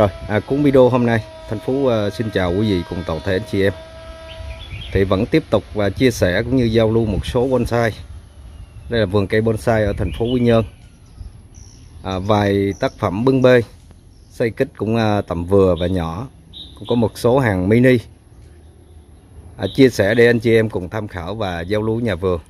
Rồi, cuốn video hôm nay Thanh Phú xin chào quý vị cùng toàn thể anh chị em. Thì vẫn tiếp tục và chia sẻ cũng như giao lưu một số bonsai. Đây là vườn cây bonsai ở thành phố Quy Nhơn. Vài tác phẩm bưng bê, xây kích cũng tầm vừa và nhỏ, cũng có một số hàng mini. Chia sẻ để anh chị em cùng tham khảo và giao lưu nhà vườn.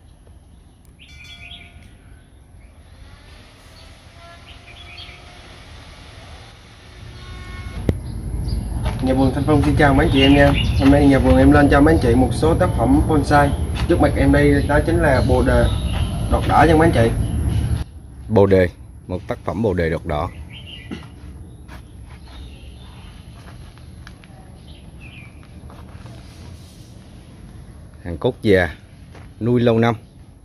Nhà vườn Thanh Phong xin chào mấy anh chị em nha. Hôm nay nhà vườn em lên cho mấy anh chị một số tác phẩm bonsai. Trước mặt em đây đó chính là bồ đề đọt đỏ nha mấy anh chị. Bồ đề, một tác phẩm bồ đề đọt đỏ. Hàng cốt già, nuôi lâu năm.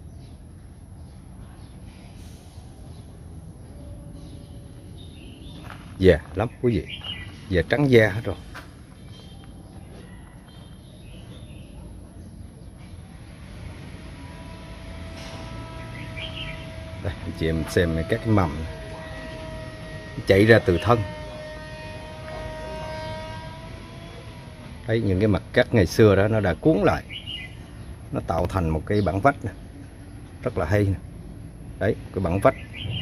Già lắm quý vị, già trắng da hết rồi. Đây, anh chị em xem các cái mầm chảy ra từ thân. Thấy những cái mặt cắt ngày xưa đó nó đã cuốn lại, nó tạo thành một cái bản vách nè, rất là hay nè. Đấy, cái bản vách.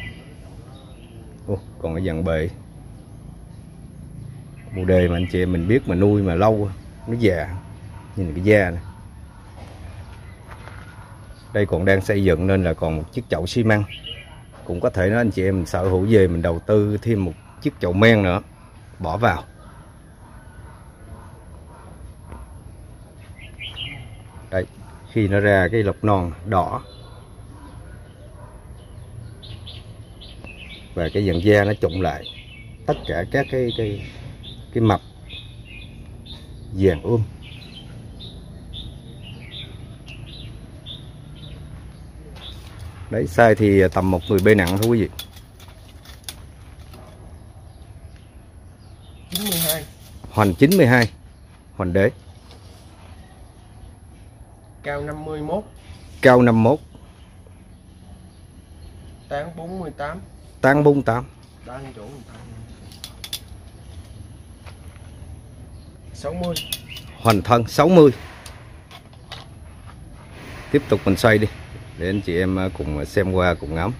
Còn cái dàn bề bồ đề mà anh chị em mình biết mà nuôi mà lâu nó già, nhìn cái da này. Đây còn đang xây dựng nên là còn một chiếc chậu xi măng. Cũng có thể nói anh chị em mình sở hữu về mình đầu tư thêm một chiếc chậu men nữa bỏ vào. Đấy, khi nó ra cái lọc non đỏ và cái dàn da nó trụng lại, tất cả các cái mập vàng Đấy, size thì tầm một người bê nặng thôi quý vị. 92. Hoành 92, hoành đế. Cao 51. Cao 51. Tán 48. Tán 48. Đang chỗ 60. Hoành thân 60. Tiếp tục mình xoay đi để anh chị em cùng xem qua cùng ngắm.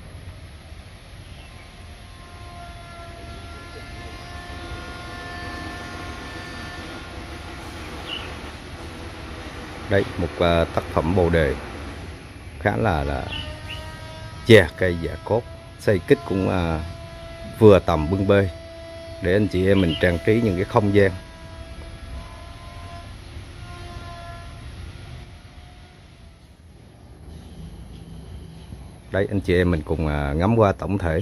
Đấy, một tác phẩm bồ đề khá là già, cây già cốt, xây kích cũng vừa tầm bưng bê để anh chị em mình trang trí những cái không gian. Đấy, anh chị em mình cùng ngắm qua tổng thể.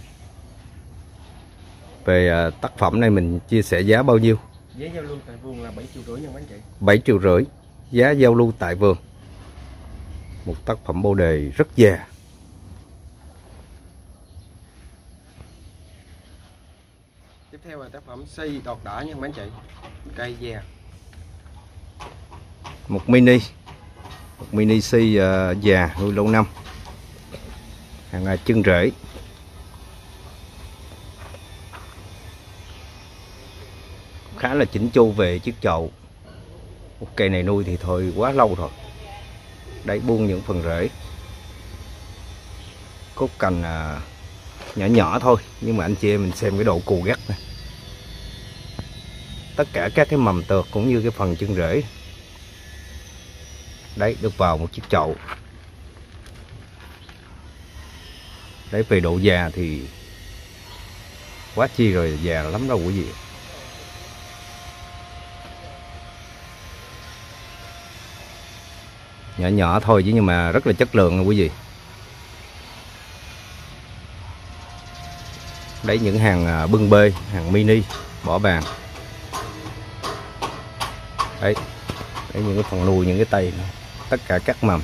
Về tác phẩm này mình chia sẻ giá bao nhiêu? Giá giao lưu tại vườn là 7,5 triệu nha mấy anh chị. 7,5 triệu, giá giao lưu tại vườn. Một tác phẩm bồ đề rất già. Tiếp theo là tác phẩm si đọt đỏ nha mấy anh chị. Cây già. Một mini si già nuôi lâu năm. Hàng chân rễ. Khá là chỉnh chu về chiếc chậu. Một cây này nuôi thì thôi quá lâu rồi. Đấy, buông những phần rễ. Cốt cành nhỏ nhỏ thôi, nhưng mà anh chị em mình xem cái độ cù gắt này. Tất cả các cái mầm tược cũng như cái phần chân rễ. Đấy, được vào một chiếc chậu. Đấy, về độ già thì quá chi rồi, già lắm đâu quý vị. Nhỏ nhỏ thôi chứ nhưng mà rất là chất lượng nha quý vị. Đấy, những hàng bưng bê, hàng mini bỏ bàn. Đấy, những cái phần nuôi, những cái tay, tất cả các mầm.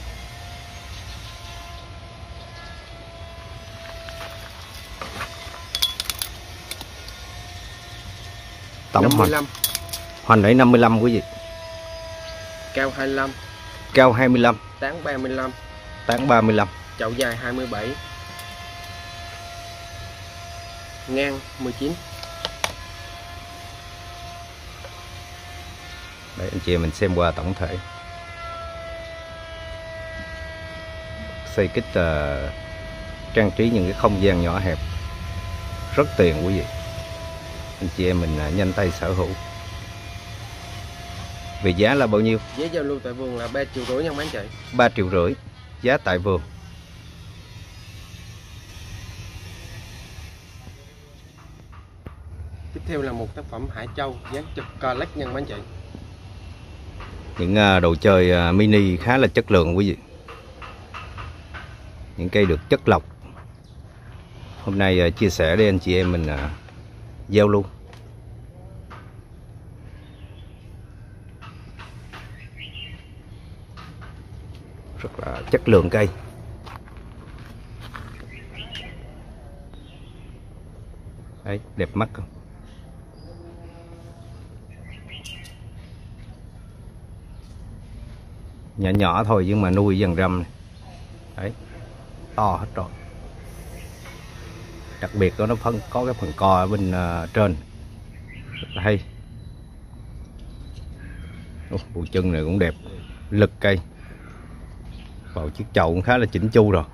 Tổng hoành đấy 55 quý vị. Cao 25. Cao 25. Tán 35. Tán 35. Chậu dài 27. Ngang 19. Đấy, anh chị em mình xem qua tổng thể. Xây kích trang trí những cái không gian nhỏ hẹp rất tiền quý vị. Anh chị em mình nhanh tay sở hữu. Về giá là bao nhiêu? Giá giao lưu tại vườn là 3,5 triệu nha mấy anh chị. 3,5 triệu giá tại vườn. Tiếp theo là một tác phẩm Hải Châu dáng chụp collect nha mấy anh chị. Những đồ chơi mini khá là chất lượng quý vị. Những cây được chất lọc. Hôm nay chia sẻ để anh chị em mình giao lưu. Rất là chất lượng cây. Đấy, đẹp mắt không? Nhỏ nhỏ thôi nhưng mà nuôi dần râm này. Đấy, to hết rồi. Đặc biệt nó có cái phần co ở bên trên rất là hay. Bộ chân này cũng đẹp, lực cây vào chiếc chậu cũng khá là chỉnh chu rồi.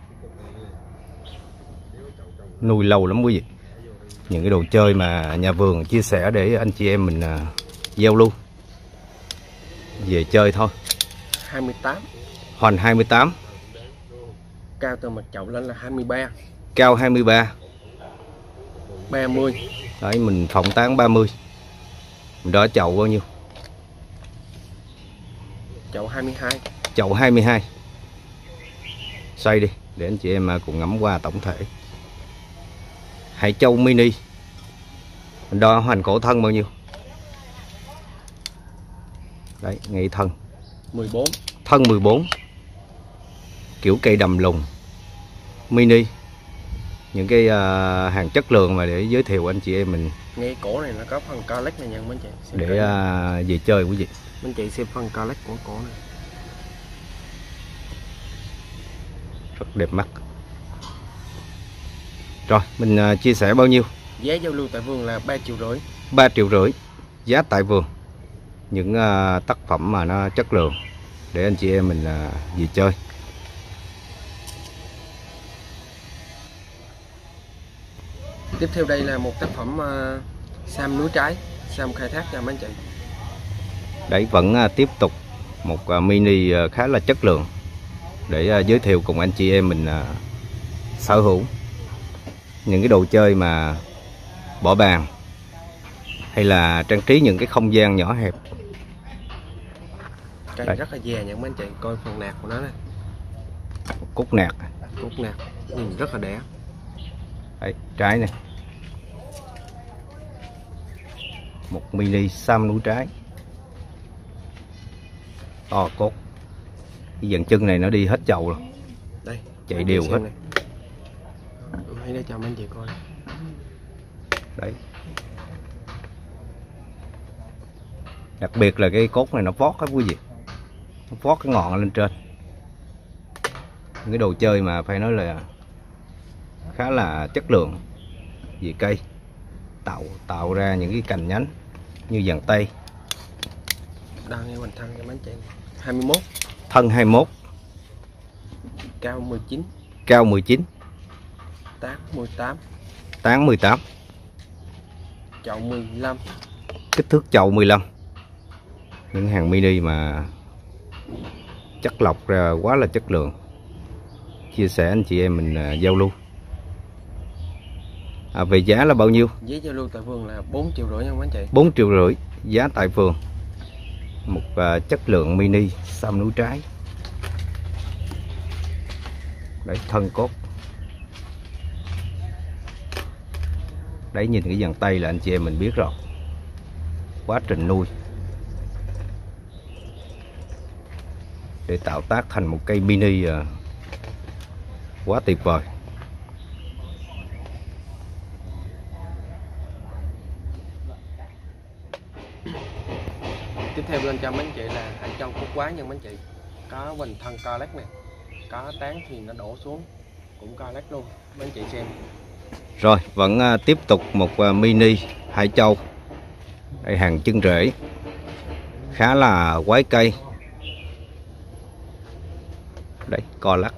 Nuôi lâu lắm quý vị. Những cái đồ chơi mà nhà vườn chia sẻ để anh chị em mình giao lưu về chơi thôi. 28. Hoành 28. Cao từ mặt chậu lên là 23. Cao 23. 30. Đấy, mình phỏng tán 30. Mình đo chậu bao nhiêu? Chậu 22. Chậu 22. Xoay đi để anh chị em cùng ngắm qua tổng thể. Hải Châu mini. Mình đo hoành cổ thân bao nhiêu? Đấy, ngay thân 14. Thân 14. Kiểu cây đầm lùng mini. Những cái hàng chất lượng mà để giới thiệu anh chị em mình. Ngay cổ này nó có phần collect này nha mấy anh chị. Xem Để cái... về chơi quý vị. Mấy anh chị xem phần collect của cổ này. Rất đẹp mắt. Rồi mình chia sẻ bao nhiêu? Giá giao lưu tại vườn là 3,5 triệu. 3,5 triệu giá tại vườn. Những tác phẩm mà nó chất lượng để anh chị em mình về chơi. Tiếp theo đây là một tác phẩm sam núi trái, sam khai thác nha mấy anh chị. Đấy, vẫn tiếp tục một mini khá là chất lượng để giới thiệu cùng anh chị em mình sở hữu. Những cái đồ chơi mà bỏ bàn hay là trang trí những cái không gian nhỏ hẹp. Cây Đấy. rất là dè nha mấy anh chị, coi phần nạc của nó này. Cúc nạc. Cúc nạc nhìn rất là đẹp. Đấy, trái này. Một mini sam núi trái. To cốt. Cái dàn chân này nó đi hết chậu rồi. Đây, chạy đều hết. Hãy để cho mấy anh chị coi. Đấy. Đặc biệt là cái cốt này nó vót hết quý vị. Nó vót cái ngọn lên trên. Những cái đồ chơi mà phải nói là khá là chất lượng về cây. Tạo ra những cái cành nhánh như dàn tây. Đang nghe hoành thân cho mấy anh chị. 21. Thân 21. Cao 19. Cao 19. Tán 18. Tán 18. Chậu 15. Kích thước chậu 15. Những hàng mini mà chất lọc ra quá là chất lượng. Chia sẻ anh chị em mình giao lưu. Về giá là bao nhiêu? Giá giao lưu tại vườn là 4,5 triệu nha mấy anh chị. 4,5 triệu giá tại vườn. Một chất lượng mini sam núi trái. Đấy, thân cốt. Đấy, nhìn cái dàn tay là anh chị em mình biết rồi. Quá trình nuôi để tạo tác thành một cây mini quá tuyệt vời. Tiếp theo lên cho mấy anh chị là Hải Châu cốt quá nha mấy anh chị. Có hoành thân collect này. Có tán thì nó đổ xuống cũng collect luôn mấy anh chị xem. Rồi vẫn tiếp tục một mini Hải Châu. Đây, hàng chân rễ khá là quái cây. Đấy, co lắc.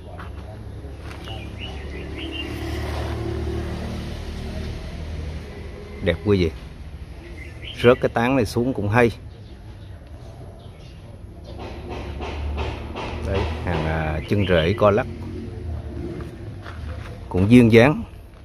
Đẹp quý vị. Rớt cái tán này xuống cũng hay. Đấy, hàng chân rễ co lắc cũng duyên dáng.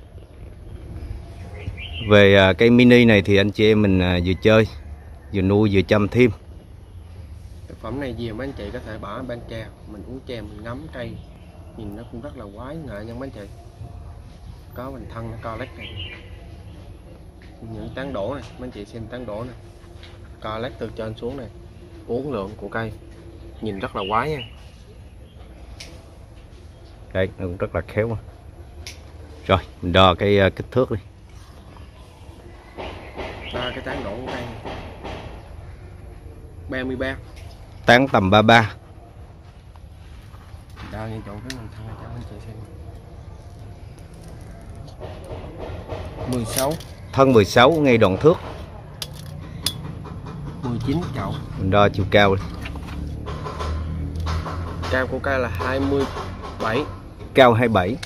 Về cây mini này thì anh chị em mình vừa chơi vừa nuôi vừa chăm thêm. Thực phẩm này gì mấy anh chị có thể bỏ bên chè, mình uống chè mình ngắm cây, nhìn nó cũng rất là quái ngại nha mấy anh chị. Có mình thân nó co lắc này, những tán đổ này, mấy anh chị xem tán đổ này, co lắc từ trên xuống này, uốn lượn của cây, nhìn rất là quái nha. Đây, nó cũng rất là khéo. Rồi, mình đo cái kích thước đi. Đo cái tán đổ của cây 33. Tán tầm 33. Đo ngay chỗ cái mình thân này cho anh chị xem. 16. Thân 16 ngay đoạn thước. 19 chậu. Mình đo chiều cao đi. Cao của cây là 27. Cao 27.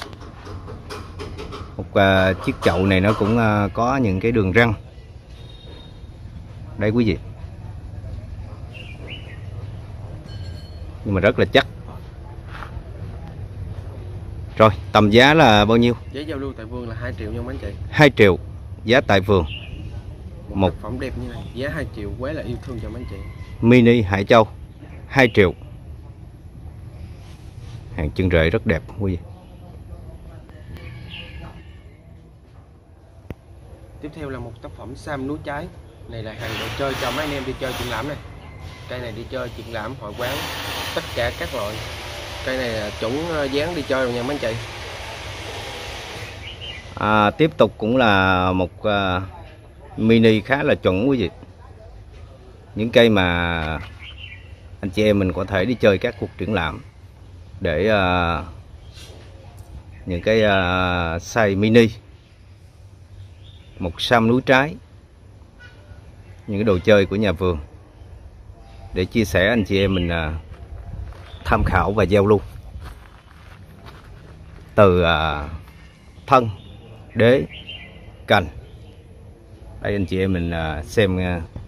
Một chiếc chậu này nó cũng có những cái đường răng. Đây quý vị. Nhưng mà rất là chắc. Rồi, tầm giá là bao nhiêu? Giá giao lưu tại vườn là 2 triệu nha mấy anh chị. 2 triệu giá tại vườn. Một sản phẩm đẹp như này, giá 2 triệu quá là yêu thương cho mấy anh chị. Mini Hải Châu 2 triệu. Hàng chân rễ rất đẹp quý vị. Tiếp theo là một tác phẩm sam núi trái. Này là hàng đồ chơi cho mấy anh em đi chơi triển lãm này. Cây này đi chơi triển lãm hội quán tất cả các loại. Cây này là chuẩn dáng đi chơi rồi nha mấy anh chị. Tiếp tục cũng là một mini khá là chuẩn quý vị. Những cây mà anh chị em mình có thể đi chơi các cuộc triển lãm để những cái size mini. Một sam núi trái, những cái đồ chơi của nhà vườn để chia sẻ anh chị em mình tham khảo và giao lưu. Từ thân, đế, cành. Đây anh chị em mình xem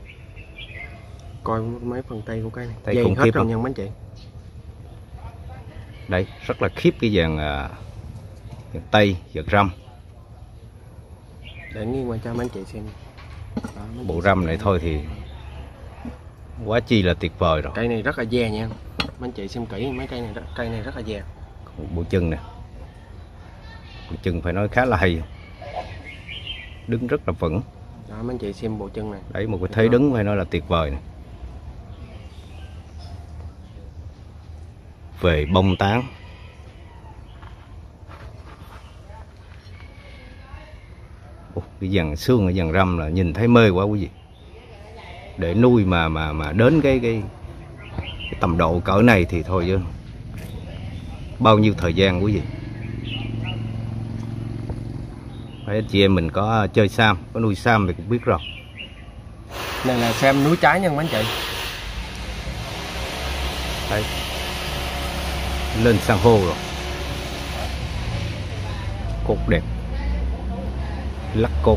coi mấy phần tay của cây này. Tay khủng khiếp rồi nha mấy anh chị. Đây rất là khiếp cái dàn tay, giật răm. Để nghiêng qua cho mấy anh chị xem. Đó, Bộ răm này thôi thì quá chi là tuyệt vời rồi. Cây này rất là dè nha. Mấy anh chị xem kỹ mấy cây này rất là dè. Bộ chân nè. Bộ chân phải nói khá là hay. Đứng rất là vững. Đó mấy anh chị xem bộ chân này. Đấy, một cái thế đứng phải nói là tuyệt vời này. Về bông tán, cái dàn xương ở dàn răm là nhìn thấy mê quá quý vị. Để nuôi mà đến cái tầm độ cỡ này thì thôi chứ bao nhiêu thời gian quý vị. Đấy, anh chị em mình có chơi sam, có nuôi sam thì cũng biết rồi. Này là sam núi trái nha mấy anh chị. Đấy, lên san hô rồi. Cột đẹp, lắc cột.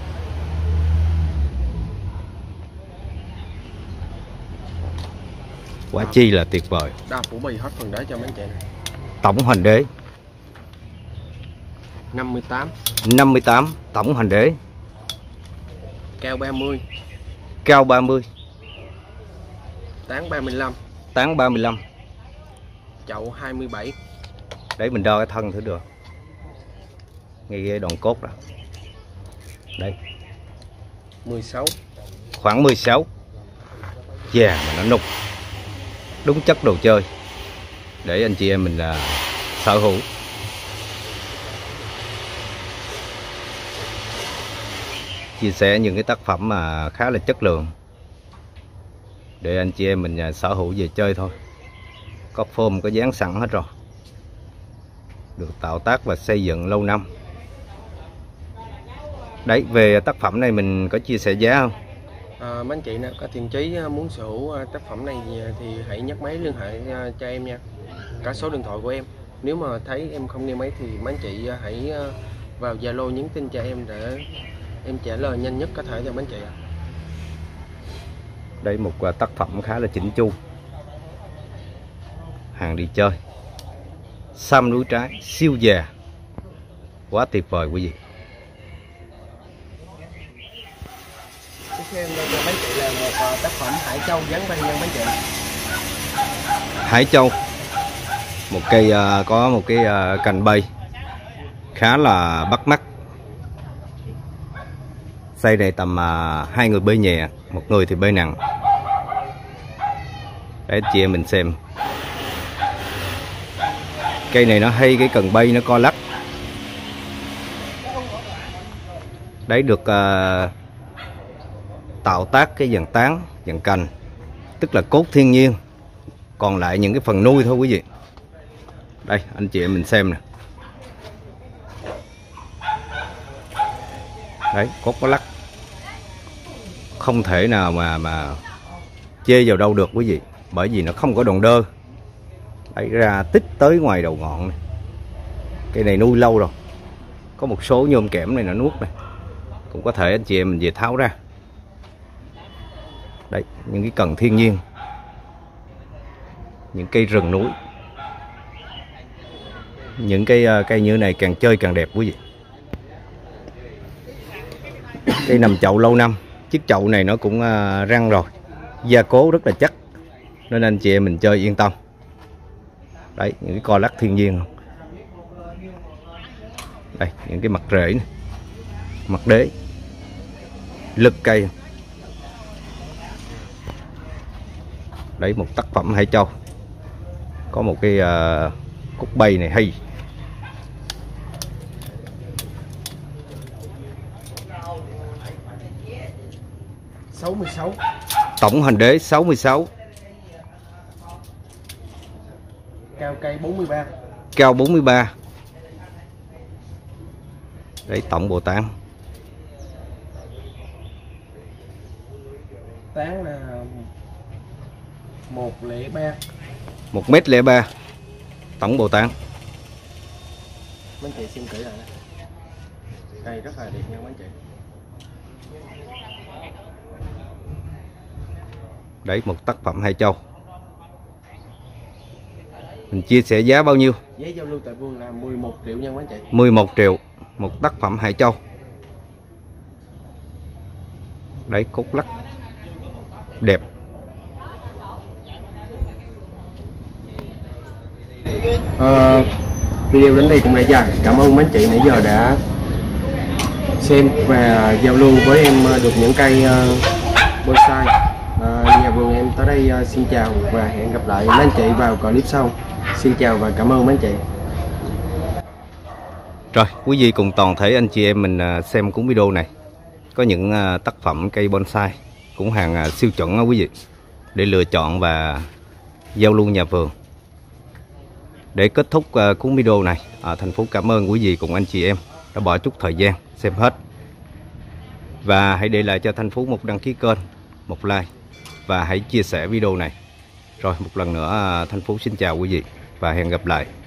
Quả chi là tuyệt vời. Đa phủ bì hết phần đế cho mấy anh chị này. Tổng hoành đế 58. 58 tổng hoành đế. Cao 30. Cao 30. Tán 35. Tán 35. Chậu 27. Để mình đo cái thân thử được. Ngay cái đoạn cốt đó. Đây. 16. Khoảng 16. Yeah, mà nó nục. Đúng chất đồ chơi. Để anh chị em mình sở hữu. Chia sẻ những cái tác phẩm mà khá là chất lượng để anh chị em mình sở hữu về chơi thôi. Có form, có dáng sẵn hết rồi. Được tạo tác và xây dựng lâu năm. Đấy, về tác phẩm này mình có chia sẻ giá không? Mấy anh chị nào có thiện chí muốn sở hữu tác phẩm này thì hãy nhấc máy liên hệ cho em nha. Cả số điện thoại của em. Nếu mà thấy em không nghe máy thì mấy anh chị hãy vào Zalo nhắn tin cho em để em trả lời nhanh nhất có thể cho mấy anh chị ạ. Đây một tác phẩm khá là chỉnh chu, hàng đi chơi, xăm núi trái siêu già, quá tuyệt vời quý vị. Tiếp theo em cho mấy anh chị là một tác phẩm Hải Châu dán bay nha mấy anh chị. Hải Châu, một cây có một cái cành bay khá là bắt mắt. Xây này tầm 2 người bơi nhẹ, một người thì bơi nặng. Để chị em mình xem. Cây này nó hay, cái cần bay nó co lắc. Đấy được tạo tác cái dàn tán, dàn cành, tức là cốt thiên nhiên. Còn lại những cái phần nuôi thôi quý vị. Đây anh chị em mình xem nè. Đấy, cốt có lắc. Không thể nào mà chê vào đâu được quý vị, bởi vì nó không có đòn đơ. Đấy, ra tích tới ngoài đầu ngọn này. Cây này nuôi lâu rồi. Có một số nhôm kẽm này nó nuốt này. Cũng có thể anh chị em mình về tháo ra. Đấy, những cái cần thiên nhiên, những cây rừng núi. Những cây như này càng chơi càng đẹp quý vị. Cây nằm chậu lâu năm. Chiếc chậu này nó cũng răng rồi, gia cố rất là chắc, nên anh chị em mình chơi yên tâm. Đấy, những cái co lắc thiên nhiên. Đây, những cái mặt rễ này, mặt đế, lực cây. Đấy, một tác phẩm Hải Châu. Có một cái cúc bay này hay. Tổng hành đế 66. Cao cây 43. Cao 43. Đấy, tổng bộ tán. Tán là 103. 1m03. Tổng bộ tán. Mấy anh chị xem kỹ lại. Cây rất là đẹp nha mấy anh chị. Đấy, một tác phẩm Hải Châu. Mình chia sẻ giá bao nhiêu? Giá giao lưu tại vườn là 11 triệu nha mấy anh chị. 11 triệu một tác phẩm Hải Châu. Đấy, cốt lắc đẹp. Video đến đây cũng đã dài. Cảm ơn mấy anh chị nãy giờ đã xem và giao lưu với em được những cây bonsai. Nhà vườn em tới đây xin chào và hẹn gặp lại mấy anh chị vào clip sau. Xin chào và cảm ơn mấy anh chị. Rồi, quý vị cùng toàn thể anh chị em mình xem cuốn video này. Có những tác phẩm cây bonsai cũng hàng siêu chuẩn đó quý vị, để lựa chọn và giao lưu nhà vườn. Để kết thúc cuốn video này, thành phố cảm ơn quý vị cùng anh chị em đã bỏ chút thời gian xem hết. Và hãy để lại cho thành phố một đăng ký kênh, một like và hãy chia sẻ video này. Rồi, một lần nữa thành phố xin chào quý vị và hẹn gặp lại.